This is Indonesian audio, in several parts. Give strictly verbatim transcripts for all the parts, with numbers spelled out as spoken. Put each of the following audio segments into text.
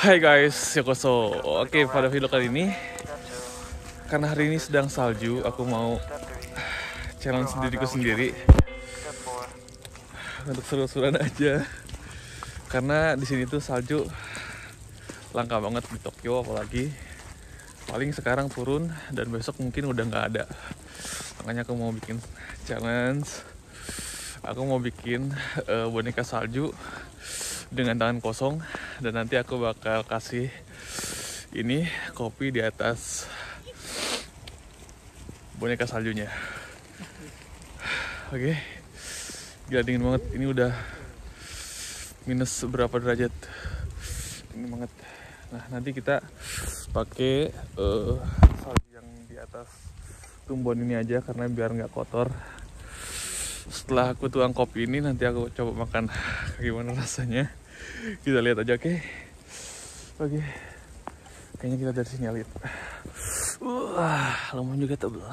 Hai guys, Yokoso. Oke, pada video kali ini, karena hari ini sedang salju, aku mau challenge diriku sendiri untuk seru-seruan aja. Karena di sini tuh salju langka banget di Tokyo, apalagi paling sekarang turun dan besok mungkin udah nggak ada. Makanya aku mau bikin challenge. Aku mau bikin uh, boneka salju dengan tangan kosong, dan nanti aku bakal kasih ini kopi di atas boneka saljunya. Oke, okay. Gila dingin banget. Ini udah minus berapa derajat? Dingin banget. Nah, nanti kita pakai uh, salju yang di atas tumbuhan ini aja karena biar nggak kotor. Setelah aku tuang kopi ini, nanti aku coba makan gimana rasanya. Kita lihat aja, oke? Okay? Oke, okay. Kayaknya kita dari sini lihat. Wah, lemon juga tebel.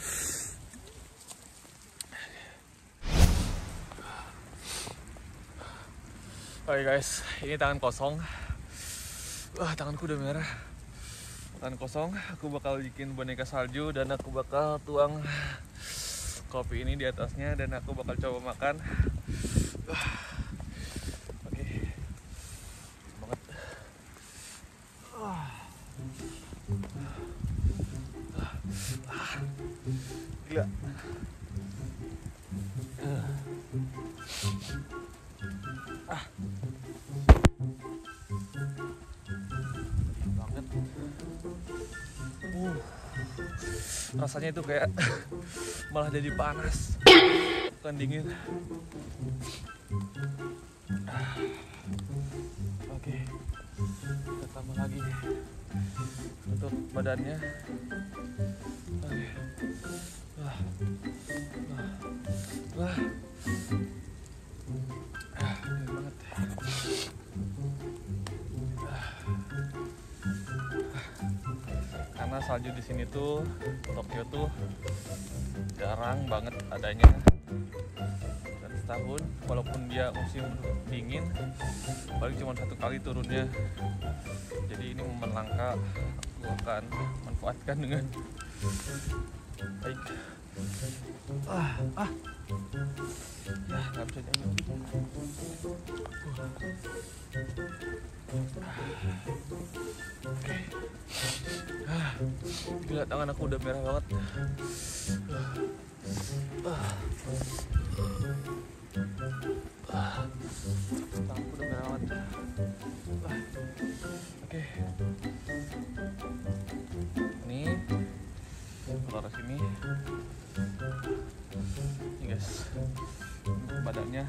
Oke okay guys, ini tangan kosong. Wah, tanganku udah merah. Tangan kosong, aku bakal bikin boneka salju dan aku bakal tuang kopi ini di atasnya dan aku bakal coba makan. Oke, banget. Gila. Ah. Banget. Uh. Rasanya itu kayak malah jadi panas, bukan dingin. Oke, kita tambah lagi untuk badannya. Oke. Wah, wah, wah, ah, dingin banget. Karena salju di sini tuh, Tokyo tuh jarang banget adanya, dan setahun walaupun dia musim dingin paling cuma satu kali turunnya. Jadi ini momen langka, aku akan manfaatkan dengan baik. Ah, ah, ya nggak bisa nyanyi. Oke. Ah, gila, tangan aku udah merah banget. Ah. Ah. Tanganku udah merah banget. Ah. Oke. Ini kalau sini. Ini guys. Badannya.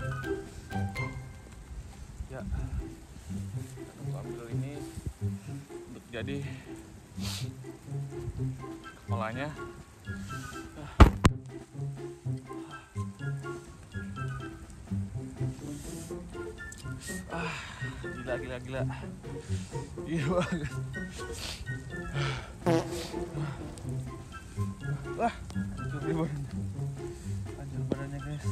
Ya. Aku ambil ini untuk jadi kepalanya. Ah, gila gila gila. Gila banget. Wah, hancur nih badannya. Hancur badannya guys.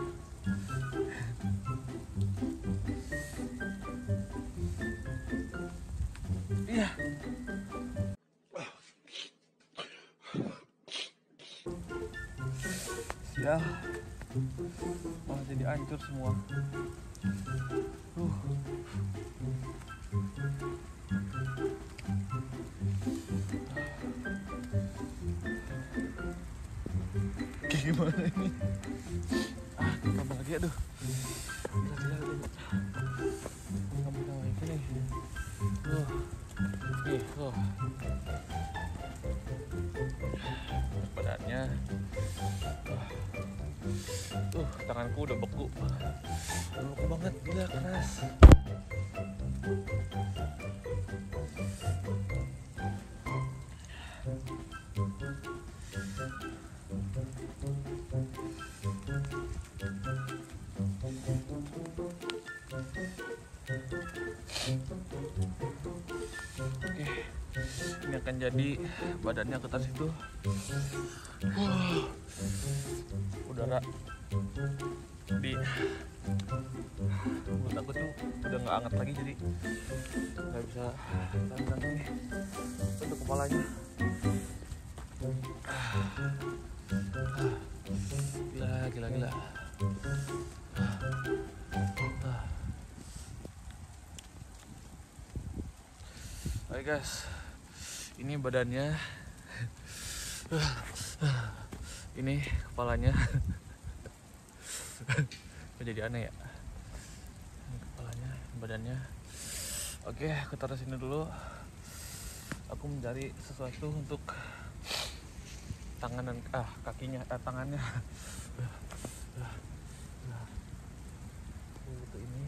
Iya. Sial. Malah jadi hancur semua. Uh. Kayak gimana ini? Ah, tambah lagi, aduh. Gila, gila, gila. Tambah lagi nih. Uh. Nih, oh. Badannya. Uh, tanganku udah beku. Udah beku banget, gila keras. Oke, ini akan jadi badannya ke atas itu. Uh, udara di mulut aku tuh udah nggak hangat lagi, jadi nggak bisa tantang nih untuk kepalanya. Gila, gila, gila. Oke guys, ini badannya, ini kepalanya. Jadi aneh ya, ini kepalanya, badannya. Oke, aku taruh sini dulu. Aku mencari sesuatu untuk tangan dan ah kakinya, eh, tangannya. Itu ini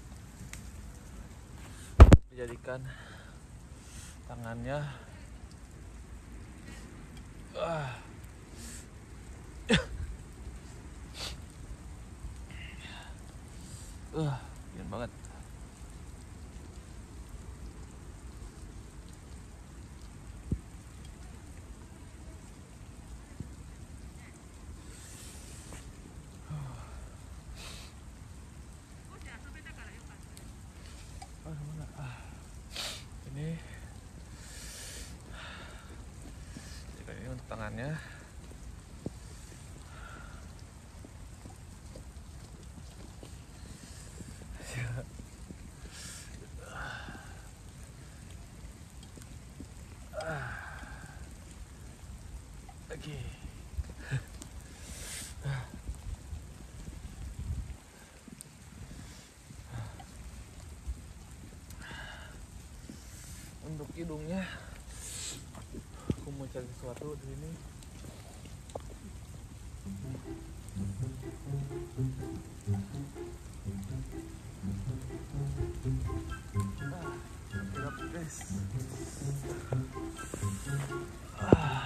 dijadikan tangannya. Ah. Uh, dingin banget. Oh, mana? Ah. Ini ini untuk tangannya. Oke. Untuk hidungnya, aku mau cari sesuatu di sini. Ah, gelap guys. Ah.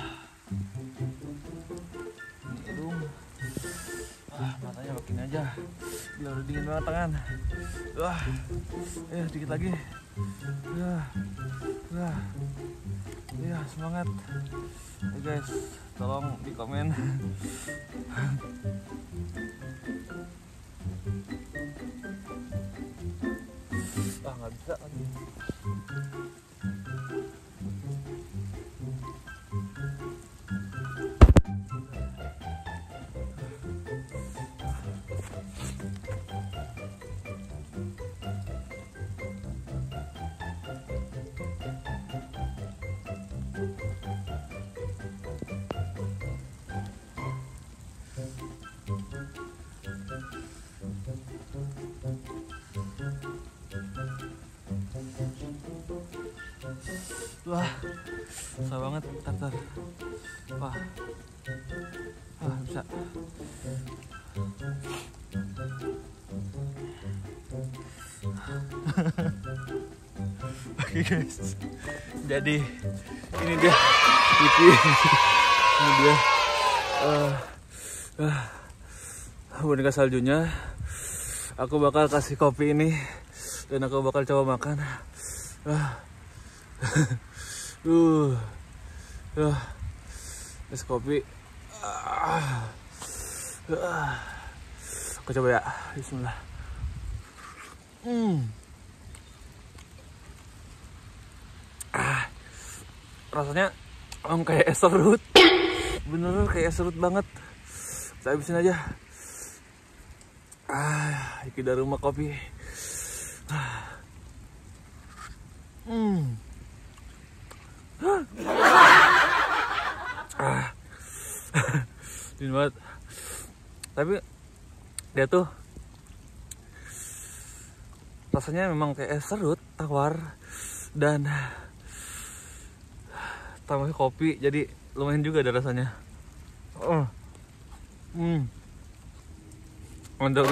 Hidung. Ah, matanya makin aja. Gila, udah dingin banget tangan. Wah. Eh, dikit lagi. Wah. Wah. Iya, semangat. Oke guys, tolong di komen. Ah, nggak bisa lagi. Wah, susah banget, tar, wah, wah bisa. Oke guys, jadi ini dia Vicky, ini dia uh, uh, boneka saljunya. Aku bakal kasih kopi ini dan aku bakal coba makan. Uh. uh, uh, es kopi. Uh, uh. Aku coba ya. Bismillah. Hmm. Ah, rasanya um, kayak es serut. Bener kayak es serut banget. Saya habisin aja. Ah, iki dari rumah kopi. Ah. Hmm. Ah. Dingin banget. Tapi dia tuh rasanya memang kayak es serut tawar dan tambah kopi, jadi lumayan juga ada rasanya. Oh. Hmm. Mantap.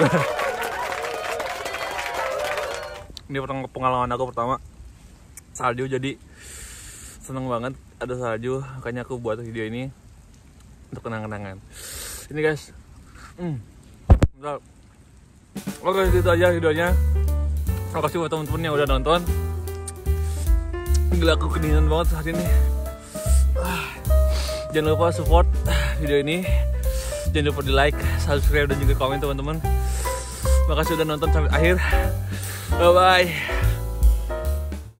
Ini pengalaman aku pertama salju, jadi seneng banget ada salju, makanya aku buat video ini untuk kenang-kenangan. Ini guys. Hmm. Bentar. Oke, gitu aja videonya. Makasih buat teman-teman yang udah nonton. Gila, aku kedinginan banget saat ini. Ah, jangan lupa support video ini. Jangan lupa di like, subscribe, dan juga komen teman-teman. Makasih udah nonton sampai akhir. Bye bye.